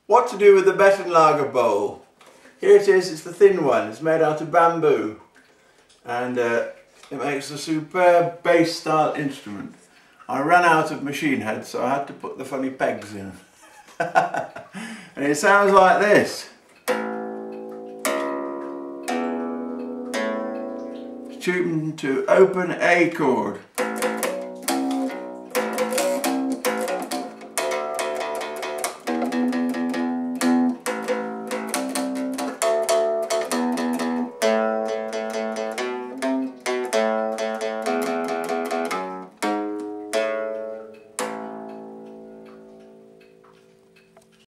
What to do with the Bettenlager bowl? Here it is, it's the thin one, it's made out of bamboo and it makes a superb bass style instrument. I ran out of machine heads, so I had to put the funny pegs in. And it sounds like this. It's tuned to open A chord.